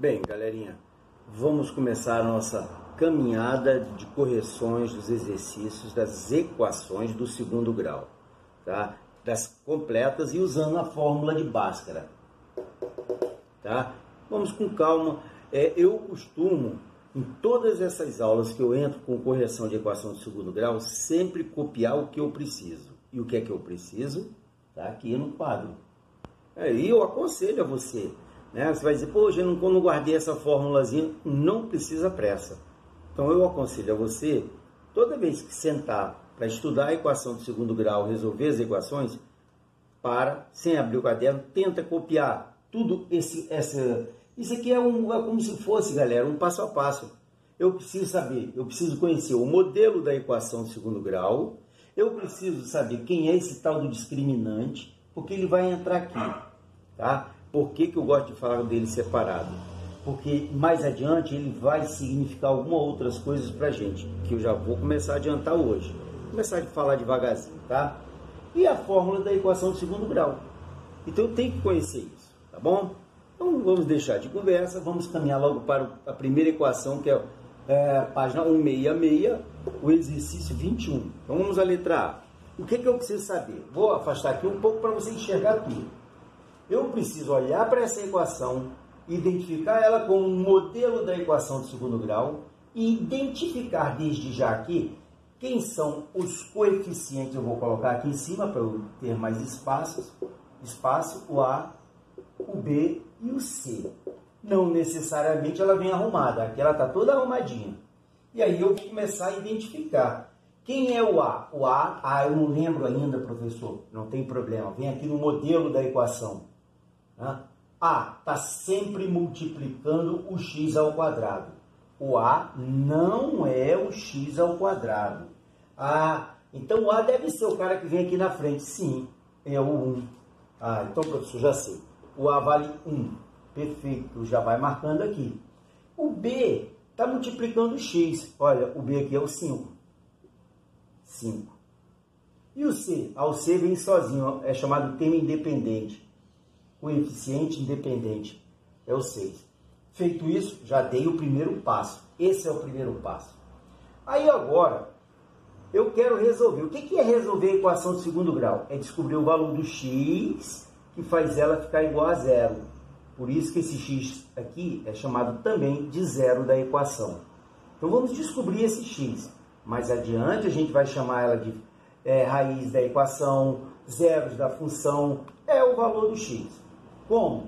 Bem, galerinha, vamos começar a nossa caminhada de correções dos exercícios das equações do segundo grau, tá? Das completas e usando a fórmula de Bhaskara, tá? Vamos com calma. Eu costumo, em todas essas aulas que eu entro com correção de equação de segundo grau, sempre copiar o que eu preciso. E o que é que eu preciso? Tá aqui no quadro. Aí eu aconselho a você, né? Você vai dizer, poxa, eu não guardei essa formulazinha. Não precisa pressa. Então eu aconselho a você, toda vez que sentar para estudar a equação de segundo grau, resolver as equações, sem abrir o caderno, tenta copiar tudo isso aqui é como se fosse, galera, um passo a passo. Eu preciso saber, eu preciso conhecer o modelo da equação de segundo grau, eu preciso saber quem é esse tal do discriminante, porque ele vai entrar aqui, tá? Por que eu gosto de falar dele separado? Porque mais adiante ele vai significar algumas outras coisas pra gente, que eu já vou começar a adiantar hoje. Vou começar a falar devagarzinho, tá? E a fórmula da equação de segundo grau. Então eu tenho que conhecer isso, tá bom? Então vamos deixar de conversa, vamos caminhar logo para a primeira equação, que é a página 166, o exercício 21. Então vamos à letra A. O que eu preciso saber? Vou afastar aqui um pouco para você enxergar tudo. Eu preciso olhar para essa equação, identificar ela como um modelo da equação de segundo grau e identificar desde já aqui quem são os coeficientes. Eu vou colocar aqui em cima para eu ter mais espaço, o A, o B e o C. Não necessariamente ela vem arrumada, aqui ela está toda arrumadinha. E aí eu vou começar a identificar. Quem é o A? O A, eu não lembro ainda, professor. Não tem problema, vem aqui no modelo da equação. Tá? A está sempre multiplicando o x ao quadrado. O A não é o x ao quadrado. Então o A deve ser o cara que vem aqui na frente. Sim, é o 1. Então, professor, já sei. O A vale 1. Perfeito, já vai marcando aqui. O B está multiplicando o x. Olha, o B aqui é o 5. 5. E o C? O C vem sozinho, é chamado termo independente. Coeficiente independente é o 6. Feito isso, já dei o primeiro passo. Esse é o primeiro passo. Aí agora, eu quero resolver. O que é resolver a equação de segundo grau? É descobrir o valor do x, que faz ela ficar igual a zero. Por isso que esse x aqui é chamado também de zero da equação. Então vamos descobrir esse x. Mais adiante a gente vai chamar ela de raiz da equação, zeros da função, é o valor do x. Como?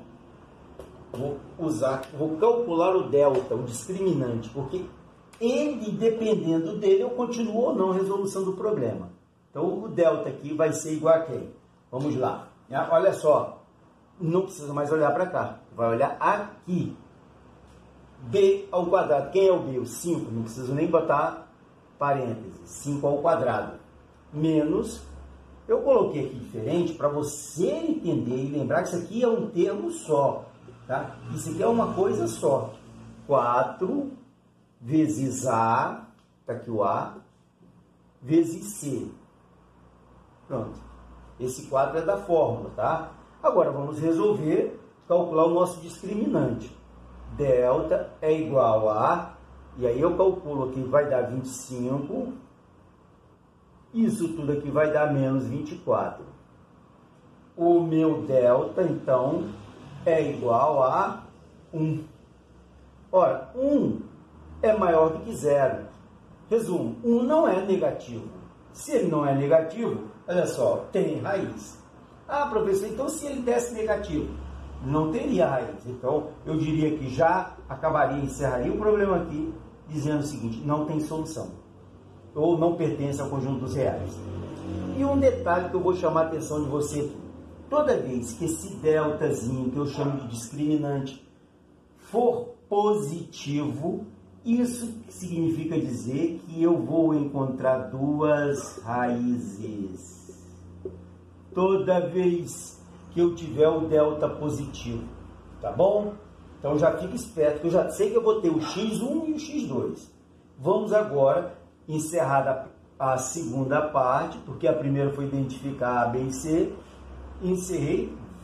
Vou calcular o delta, o discriminante, porque ele, dependendo dele, eu continuo ou não a resolução do problema. Então o delta aqui vai ser igual a quem? Vamos lá. Olha só, não precisa mais olhar para cá, vai olhar aqui. B ao quadrado, quem é o B? O 5, não preciso nem botar parênteses, 5 ao quadrado, menos, eu coloquei aqui diferente para você entender e lembrar que isso aqui é um termo só, tá? Isso aqui é uma coisa só, 4 vezes A, tá aqui o A, vezes C, pronto, esse 4 é da fórmula, tá? Agora vamos resolver, calcular o nosso discriminante, delta é igual a, e aí eu calculo aqui, vai dar 25. Isso tudo aqui vai dar menos 24. O meu delta, então, é igual a 1. Ora, 1 é maior do que 0. Resumo, 1 não é negativo. Se ele não é negativo, olha só, tem raiz. Professor, então se ele desse negativo, não teria raiz. Então, eu diria que já acabaria, encerraria o problema aqui, dizendo o seguinte, não tem solução, ou não pertence ao conjunto dos reais. E um detalhe que eu vou chamar a atenção de você, toda vez que esse deltazinho, que eu chamo de discriminante, for positivo, isso significa dizer que eu vou encontrar duas raízes. Toda vez que eu tiver o delta positivo, tá bom? Então já fica esperto, que eu já sei que eu vou ter o x1 e o x2. Vamos agora encerrar a segunda parte, porque a primeira foi identificar A, B e C. Encerrei,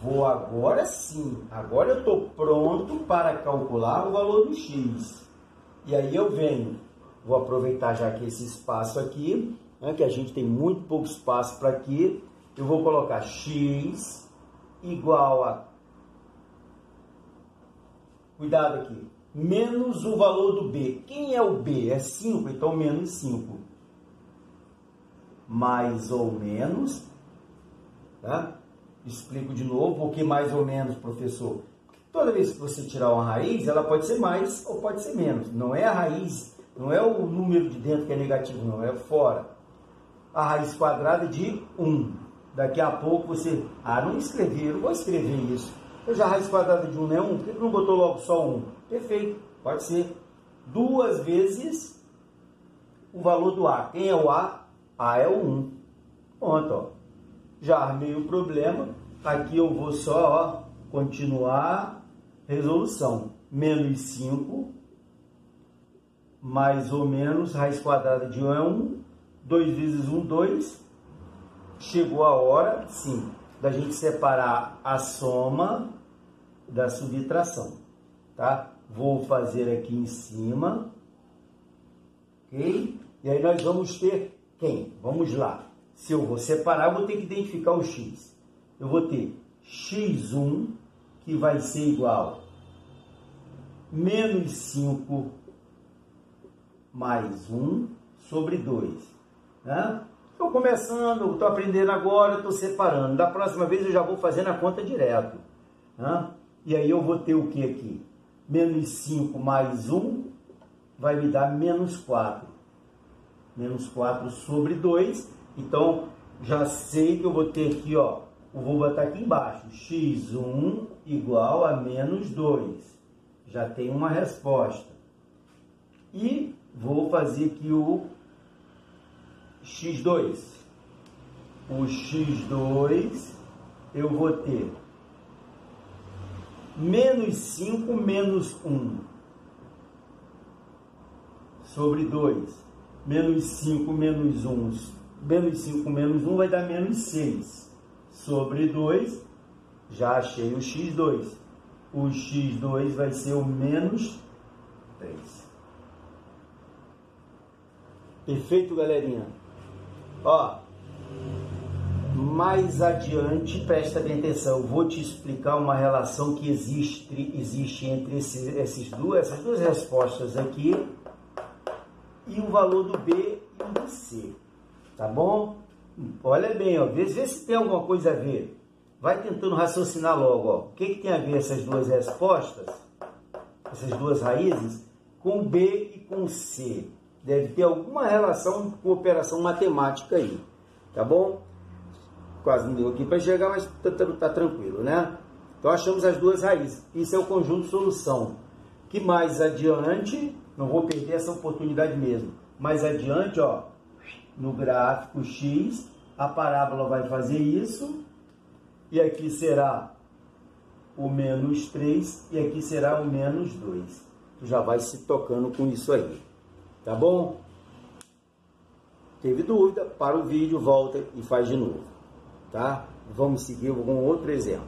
vou agora sim, agora eu estou pronto para calcular o valor do x. E aí eu venho, vou aproveitar já que esse espaço aqui, né, que a gente tem muito pouco espaço para aqui, eu vou colocar x igual a, cuidado aqui, menos o valor do b. Quem é o b? É 5, então menos 5. Mais ou menos, tá? Explico de novo, por que mais ou menos, professor? Porque toda vez que você tirar uma raiz, ela pode ser mais ou pode ser menos. Não é a raiz, não é o número de dentro que é negativo, não, é fora. A raiz quadrada de 1. Daqui a pouco você... não escrevi, eu não vou escrever isso. Eu já a raiz quadrada de 1 não é 1, por que não botou logo só 1? Perfeito, pode ser. 2 vezes o valor do A. Quem é o A? A é o 1. Pronto, ó. Já armei o problema. Aqui eu vou só, ó, continuar resolução. Menos 5, mais ou menos, raiz quadrada de 1 é 1. 2 vezes 1, 2. Chegou a hora, sim, da gente separar a soma da subtração, tá? Vou fazer aqui em cima, ok? E aí nós vamos ter quem? Vamos lá. Se eu vou separar, eu vou ter que identificar o x. Eu vou ter x1, que vai ser igual a menos 5 mais 1 sobre 2. Né? Estou começando, estou aprendendo agora, estou separando. Da próxima vez eu já vou fazendo a conta direto. Né? E aí eu vou ter o que aqui? Menos 5 mais 1 vai me dar menos 4. Menos 4 sobre 2. Então, já sei que eu vou ter aqui, ó, eu vou botar aqui embaixo, x1 igual a menos 2. Já tem uma resposta. E vou fazer aqui o x2. O x2 eu vou ter menos 5 menos 1 sobre 2. Menos 5 menos 1. Menos 5 menos 1 vai dar menos 6 sobre 2. Já achei o x2. O x2 vai ser o menos 3. Perfeito, galerinha? Ó, mais adiante, presta bem atenção, eu vou te explicar uma relação que existe entre essas duas respostas aqui e o valor do B e o do C, tá bom? Olha bem, ó, vê se tem alguma coisa a ver. Vai tentando raciocinar logo, ó. O que tem a ver essas duas respostas, essas duas raízes, com o B e com o C? Deve ter alguma relação com operação matemática aí, tá bom? Quase não deu aqui para chegar, mas tá tranquilo, né? Então achamos as duas raízes. Isso é o conjunto de solução. Que mais adiante, não vou perder essa oportunidade mesmo. Mais adiante, ó, no gráfico X, a parábola vai fazer isso. E aqui será o menos 3 e aqui será o menos 2. Tu já vai se tocando com isso aí. Tá bom? Teve dúvida? Para o vídeo, volta e faz de novo. Tá? Vamos seguir com outro exemplo.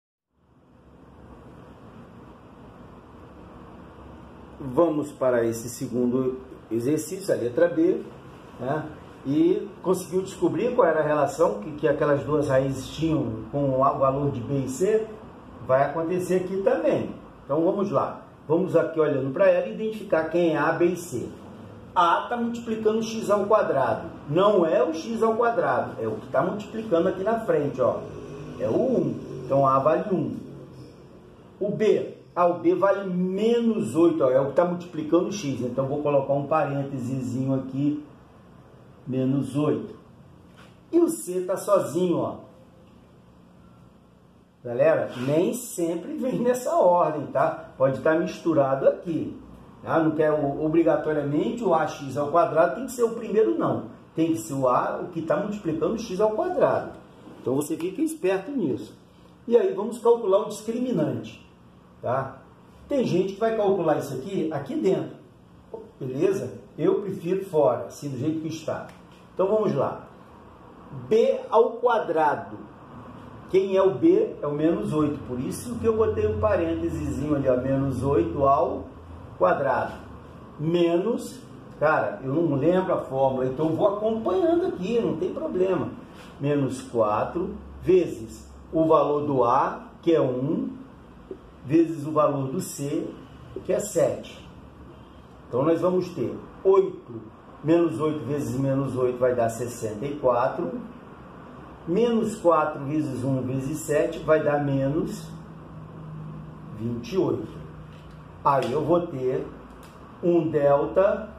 Vamos para esse segundo exercício, a letra B, né? E conseguiu descobrir qual era a relação que aquelas duas raízes tinham com o valor de B e C? Vai acontecer aqui também. Então vamos lá. Vamos aqui olhando para ela e identificar quem é A, B e C. A está multiplicando o x ao quadrado. Não é o x ao quadrado, é o que está multiplicando aqui na frente, ó. É o 1. Então A vale 1. O B, o B vale menos 8, ó, é o que está multiplicando o x. Então vou colocar um parênteses aqui, menos 8. E o C está sozinho, ó. Galera, nem sempre vem nessa ordem, tá? Pode estar misturado aqui. Tá? Não quer obrigatoriamente o ax ao quadrado tem que ser o primeiro, não. Tem que ser o que está multiplicando o x ao quadrado. Então você fica esperto nisso. E aí vamos calcular o discriminante. Tá? Tem gente que vai calcular isso aqui dentro. Beleza? Eu prefiro fora, assim do jeito que está. Então vamos lá. B ao quadrado. Quem é o B é o menos 8, por isso que eu botei um parênteses ali, ó, menos 8 ao quadrado. Menos, cara, eu não lembro a fórmula, então eu vou acompanhando aqui, não tem problema. Menos 4 vezes o valor do A, que é 1, vezes o valor do C, que é 7. Então nós vamos ter 8, menos 8 vezes menos 8 vai dar 64. Menos 4 vezes 1 vezes 7 vai dar menos 28. Aí eu vou ter um delta,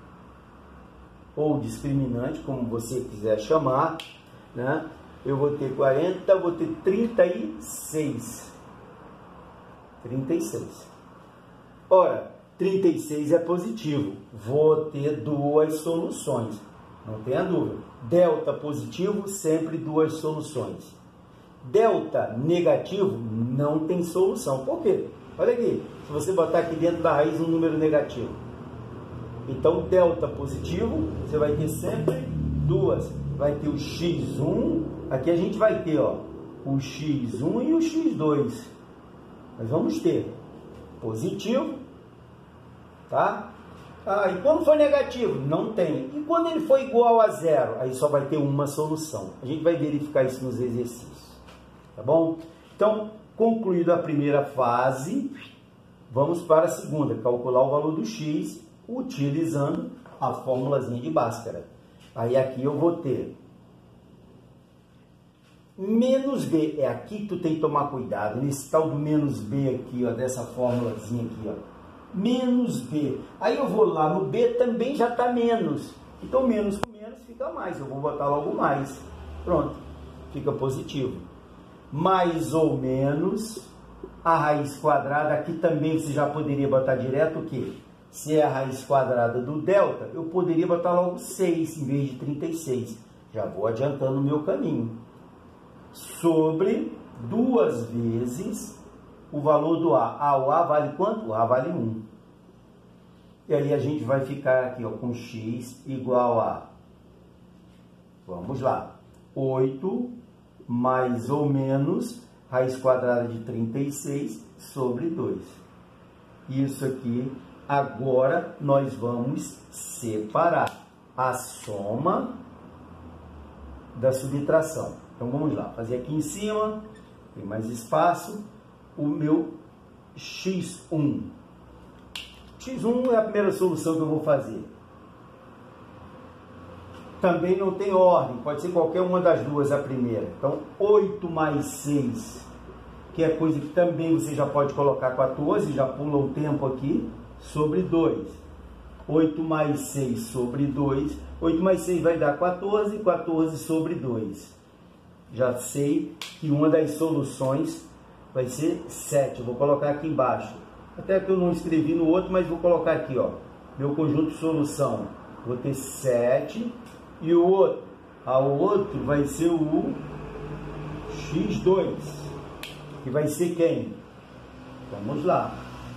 ou discriminante, como você quiser chamar, né? Eu vou ter 40, vou ter 36. 36. Ora, 36 é positivo. Vou ter duas soluções. Não tenha dúvida. Delta positivo, sempre duas soluções. Delta negativo, não tem solução. Por quê? Olha aqui. Se você botar aqui dentro da raiz um número negativo. Então, delta positivo, você vai ter sempre duas. Vai ter o x1. Aqui a gente vai ter, ó, o x1 e o x2. Nós vamos ter positivo, tá? Ah, e quando for negativo? Não tem. E quando ele for igual a zero? Aí só vai ter uma solução. A gente vai verificar isso nos exercícios. Tá bom? Então, concluída a primeira fase, vamos para a segunda. Calcular o valor do x utilizando a formulazinha de Bhaskara. Aí aqui eu vou ter menos b. É aqui que tu tem que tomar cuidado. Nesse tal do menos b aqui, ó, dessa formulazinha aqui, ó. Menos b. Aí eu vou lá no b, também já está menos. Então, menos com menos fica mais. Eu vou botar logo mais. Pronto. Fica positivo. Mais ou menos a raiz quadrada. Aqui também você já poderia botar direto o quê? Se é a raiz quadrada do delta, eu poderia botar logo 6 em vez de 36. Já vou adiantando o meu caminho. Sobre 2 vezes o valor do A. Ah, o A vale quanto? O A vale 1. E aí a gente vai ficar aqui, ó, com x igual a, vamos lá, 8 mais ou menos raiz quadrada de 36 sobre 2. Isso aqui, agora nós vamos separar a soma da subtração. Então vamos lá, fazer aqui em cima, tem mais espaço, o meu x1. x1 é a primeira solução que eu vou fazer. Também não tem ordem, pode ser qualquer uma das duas a primeira. Então 8 mais 6, que é coisa que também você já pode colocar 14, já pula o tempo aqui, sobre 2. 8 mais 6 sobre 2, 8 mais 6 vai dar 14, 14 sobre 2. Já sei que uma das soluções vai ser 7. Eu vou colocar aqui embaixo. Até que eu não escrevi no outro, mas vou colocar aqui, ó. Meu conjunto de solução. Vou ter 7. E o outro? O outro vai ser o x2. Que vai ser quem? Vamos lá.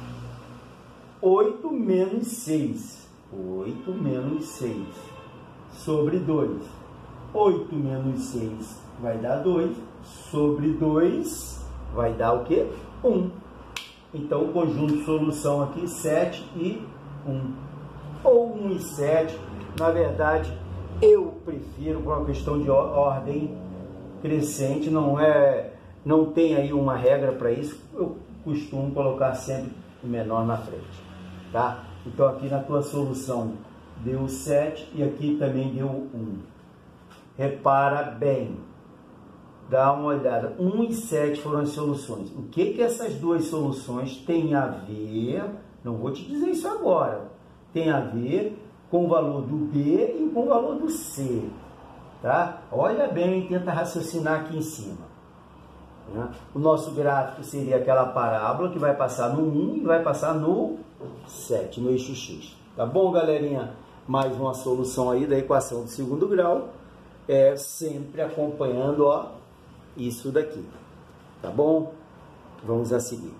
8 menos 6. 8 menos 6. Sobre 2. 8 menos 6 vai dar 2. Sobre 2 vai dar o quê? 1. Então, o conjunto de solução aqui, 7 e 1. Ou 1 e 7. Na verdade, eu prefiro, por uma questão de ordem crescente, não tem aí uma regra para isso. Eu costumo colocar sempre o menor na frente. Tá? Então, aqui na tua solução deu 7 e aqui também deu 1. Repara bem. Dá uma olhada, 1 e 7 foram as soluções. O que essas duas soluções têm a ver? Não vou te dizer isso agora. Tem a ver com o valor do B e com o valor do C. Tá? Olha bem, tenta raciocinar aqui em cima. O nosso gráfico seria aquela parábola que vai passar no 1 e vai passar no 7, no eixo X. Tá bom, galerinha? Mais uma solução aí da equação do segundo grau. Sempre acompanhando, ó, isso daqui, tá bom? Vamos a seguir.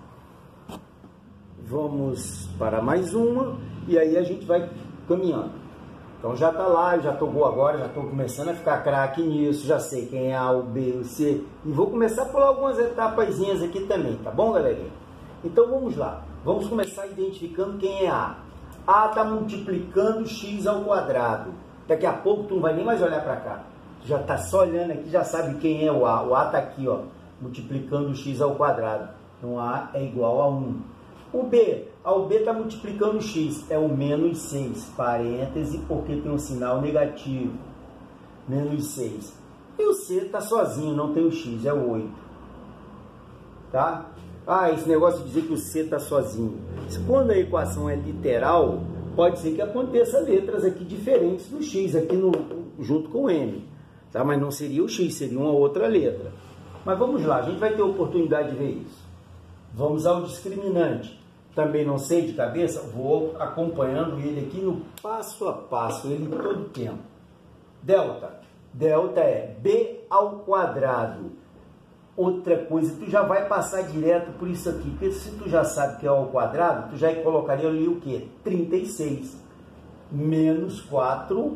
Vamos para mais uma e aí a gente vai caminhando. Então já está lá, eu já estou agora, já estou começando a ficar craque nisso, já sei quem é A, o B, o C, e vou começar a pular algumas etapazinhas aqui também, tá bom, galerinha? Então vamos lá, vamos começar identificando quem é A. A está multiplicando x ao quadrado. Daqui a pouco tu não vai nem mais olhar para cá. Tu já está só olhando aqui, já sabe quem é o A. O A está aqui, ó, multiplicando x ao quadrado. Então A é igual a 1. O B, o B está multiplicando x, é o menos 6, parêntese, porque tem um sinal negativo. Menos 6. E o C está sozinho, não tem o x, é o 8. Tá? Ah, esse negócio de dizer que o C está sozinho. Quando a equação é literal, pode ser que aconteça letras aqui diferentes do x, aqui junto com o M. Tá? Mas não seria o x, seria uma outra letra. Mas vamos lá, a gente vai ter oportunidade de ver isso. Vamos ao discriminante. Também não sei de cabeça, vou acompanhando ele aqui no passo a passo, ele todo o tempo. Delta. Delta é B ao quadrado. Outra coisa, tu já vai passar direto por isso aqui, porque se tu já sabe que é ao quadrado, tu já colocaria ali o quê? 36 menos 4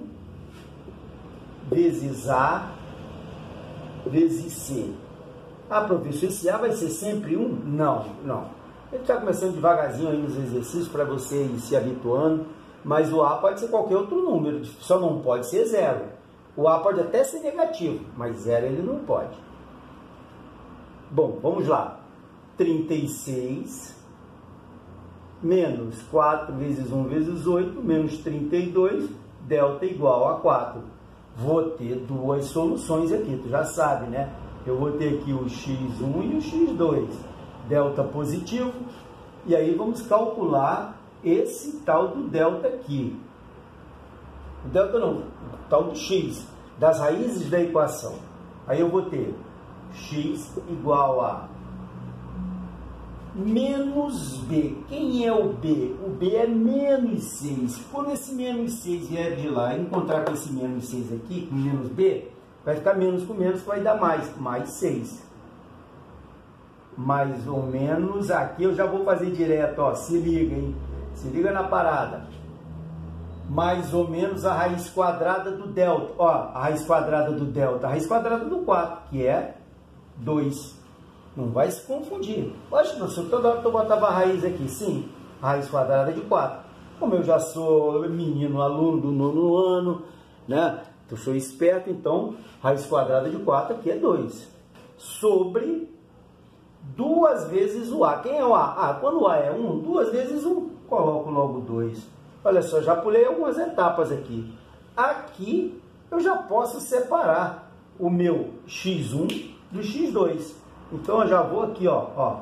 vezes A vezes C. Ah, professor, esse A vai ser sempre 1? Não, não. Ele está começando devagarzinho aí nos exercícios para você ir se habituando, mas o A pode ser qualquer outro número, só não pode ser 0. O A pode até ser negativo, mas 0 ele não pode. Bom, vamos lá. 36 menos 4 vezes 1 vezes 8, menos 32, delta igual a 4. Vou ter duas soluções aqui, tu já sabe, né? Eu vou ter aqui o x1 e o x2. Delta positivo. E aí vamos calcular esse tal do delta aqui. O delta não, o tal do x, das raízes da equação. Aí eu vou ter x igual a menos b. Quem é o b? O b é menos 6. Quando esse menos 6 vier de lá e encontrar com esse menos 6 aqui, com menos b, vai ficar menos com menos, vai dar mais 6. Mais ou menos, aqui eu já vou fazer direto, ó, se liga, hein? Se liga na parada. Mais ou menos a raiz quadrada do delta. Ó, a raiz quadrada do delta, a raiz quadrada do 4, que é 2. Não vai se confundir. Poxa, professor, toda hora que eu botava a raiz aqui, sim, a raiz quadrada de 4. Como eu já sou menino, aluno do 9º ano, né? Eu sou esperto, então, raiz quadrada de 4 aqui é 2. Sobre 2 vezes o A. Quem é o A? Ah, quando o A é 1, 2 vezes 1, coloco logo 2. Olha só, já pulei algumas etapas aqui. Aqui eu já posso separar o meu x1 do x2. Então eu já vou aqui, ó,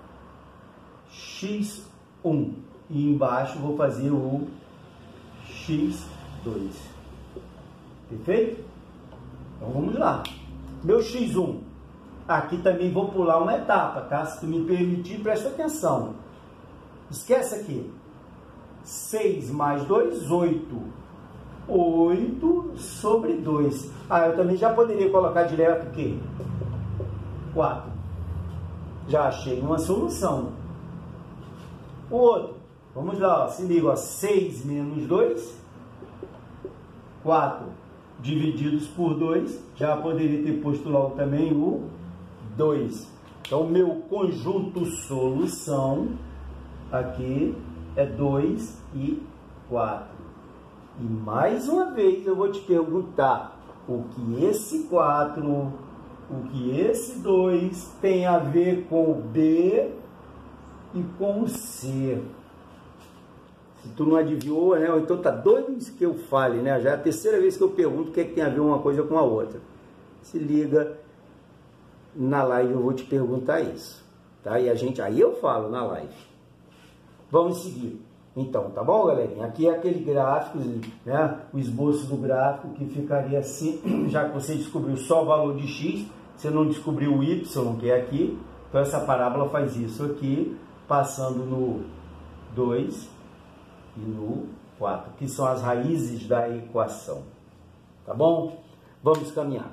x1 e embaixo vou fazer o x2. Perfeito? Então vamos lá. Meu x1. Aqui também vou pular uma etapa, tá? Se tu me permitir, presta atenção. Esquece aqui. 6 mais 2, 8. 8 sobre 2. Ah, eu também já poderia colocar direto o quê? 4. Já achei uma solução. O outro. Vamos lá, ó. Se liga, ó. 6 menos 2. 4 divididos por 2. Já poderia ter posto logo também o 2. Então, o meu conjunto solução aqui é 2 e 4. E mais uma vez eu vou te perguntar o que esse 4, o que esse 2 tem a ver com o B e com o C. Se tu não adivinhou, né? Ou então tá doido que eu fale, né? Já é a terceira vez que eu pergunto o que é que tem a ver uma coisa com a outra. Se liga, na live eu vou te perguntar isso, tá? E aí eu falo na live. Vamos seguir. Então, tá bom, galerinha? Aqui é aquele gráfico, né? O esboço do gráfico que ficaria assim, já que você descobriu só o valor de x, você não descobriu o y, que é aqui. Então, essa parábola faz isso aqui, passando no 2 e no 4, que são as raízes da equação. Tá bom? Vamos caminhar.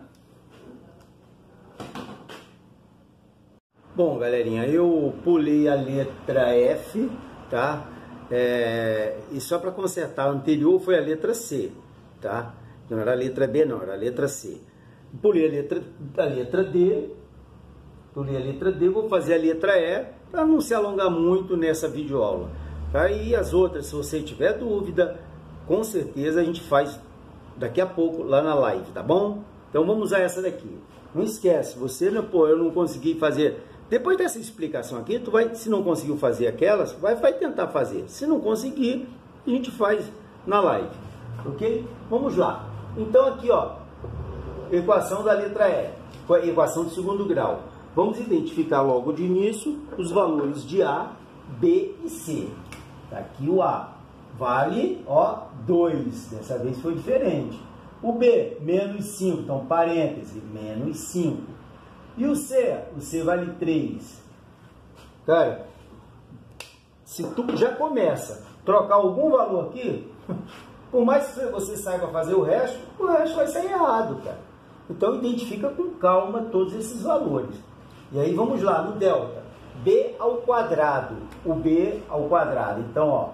Bom, galerinha, eu pulei a letra F, tá? E só para consertar, a anterior foi a letra C. tá? Não era a letra B, não, era a letra C. Pulei a letra D, vou fazer a letra E, para não se alongar muito nessa videoaula. Tá? E as outras, se você tiver dúvida, com certeza a gente faz daqui a pouco lá na live, tá bom? Então vamos usar essa daqui. Não esquece, você, pô, eu não consegui fazer. Depois dessa explicação aqui, tu vai, se não conseguiu fazer aquelas, vai tentar fazer. Se não conseguir, a gente faz na live, ok? Vamos lá. Então aqui, ó, equação da letra E, equação de segundo grau. Vamos identificar logo de início os valores de A, B e C. Tá aqui o A, vale, ó, 2, dessa vez foi diferente. O B, menos 5, então parêntese, menos 5. E o C vale 3. Cara, se tu já começa a trocar algum valor aqui, por mais que você saiba fazer o resto vai sair errado, cara. Então identifica com calma todos esses valores. E aí vamos lá, no delta. B ao quadrado, o B ao quadrado. Então, ó,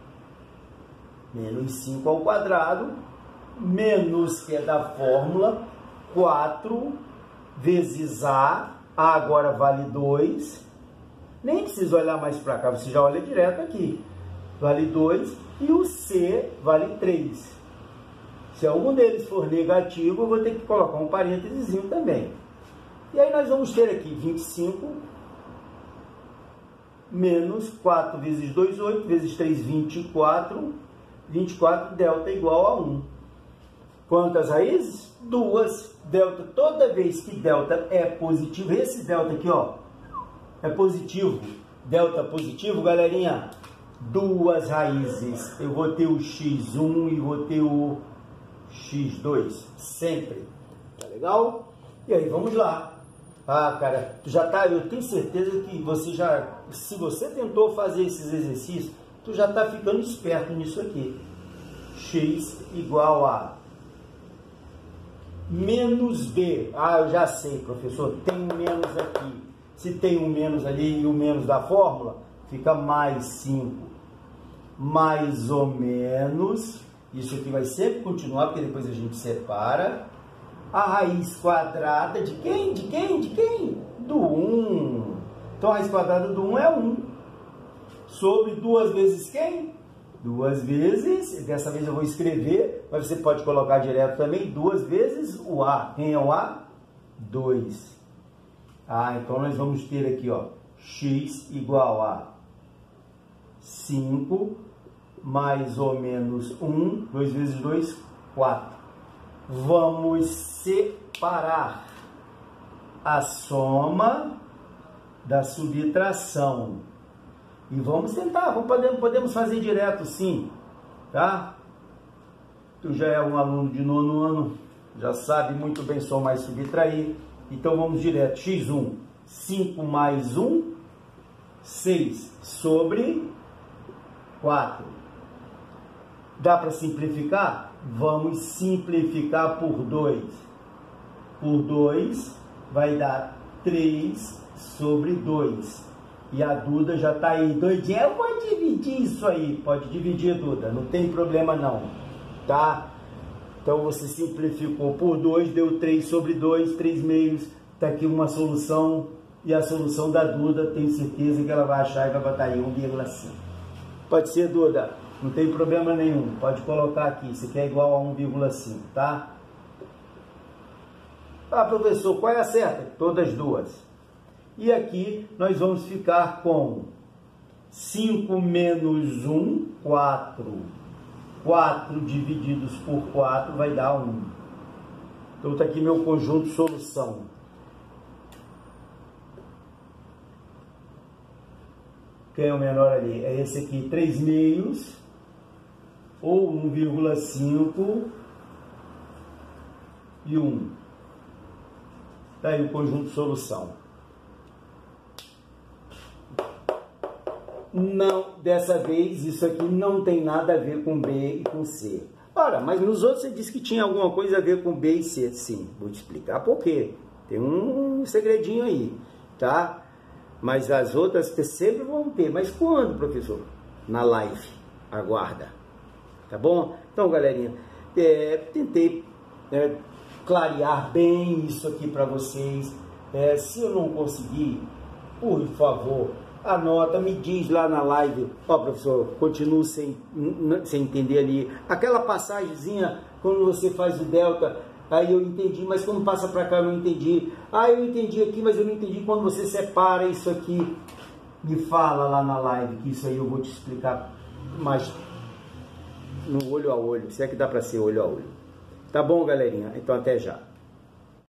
menos 5 ao quadrado, menos, que é da fórmula, 4 vezes A agora vale 2. Nem precisa olhar mais para cá, você já olha direto aqui. Vale 2 e o C vale 3. Se algum deles for negativo, eu vou ter que colocar um parênteses também. E aí nós vamos ter aqui 25 menos 4 vezes 2, 8, vezes 3, 24. 24, delta igual a 1. Quantas raízes? 2. Delta, toda vez que delta é positivo, esse delta aqui, ó, é positivo. Delta positivo, galerinha, 2 raízes. Eu vou ter o x1 e vou ter o x2, sempre. Tá legal? E aí, vamos lá. Ah, cara, tu já tá, eu tenho certeza que você já, se você tentou fazer esses exercícios, tu já tá ficando esperto nisso aqui. X igual a menos B. Ah, eu já sei, professor, tem um menos aqui. Se tem um menos ali e o menos da fórmula, fica mais 5. Mais ou menos, isso aqui vai sempre continuar, porque depois a gente separa. A raiz quadrada de quem? De quem? De quem? Do 1. Então a raiz quadrada do 1 é 1. Sobre 2 vezes quem? 2 vezes, dessa vez eu vou escrever, mas você pode colocar direto também, 2 vezes o A. Quem é o A? 2. Ah, então nós vamos ter aqui, ó, x igual a 5 mais ou menos 1, 2 vezes 2, 4. Vamos separar a soma da subtração. E vamos tentar, podemos fazer direto sim, tá? Tu já é um aluno de 9º ano, já sabe muito bem somar e subtrair. Então vamos direto, x1, 5 mais 1, 6 sobre 4. Dá para simplificar? Vamos simplificar por 2. Por 2 vai dar 3 sobre 2. E a Duda já está aí doidinha. Eu vou dividir isso aí. Pode dividir, Duda. Não tem problema não. Tá? Então você simplificou por 2. Deu 3 sobre 2. 3 meios. Está aqui uma solução. E a solução da Duda, tenho certeza que ela vai achar e vai botar aí 1,5. Pode ser, Duda? Não tem problema nenhum. Pode colocar aqui. Isso aqui é igual a 1,5, tá? Ah, professor, qual é a certa? Todas duas. E aqui nós vamos ficar com 5 menos 1, 4. 4 divididos por 4 vai dar 1. Então está aqui meu conjunto solução. Quem é o menor ali? É esse aqui, 3 meios, ou 1,5 e 1. Daí o conjunto solução. Não, dessa vez isso aqui não tem nada a ver com B e com C. Ora, mas nos outros você disse que tinha alguma coisa a ver com B e C. Sim, vou te explicar por quê. Tem um segredinho aí, tá? Mas as outras sempre vão ter. Mas quando, professor? Na live. Aguarda. Tá bom? Então, galerinha, tentei clarear bem isso aqui para vocês. Se eu não conseguir, por favor, anota, me diz lá na live, ó professor, continuo sem entender ali, aquela passagemzinha, quando você faz o delta, aí eu entendi, mas quando passa para cá eu não entendi, eu entendi aqui, mas eu não entendi quando você separa isso aqui, me fala lá na live, que isso aí eu vou te explicar mais no olho a olho, se é que dá para ser olho a olho. Tá bom, galerinha? Então até já.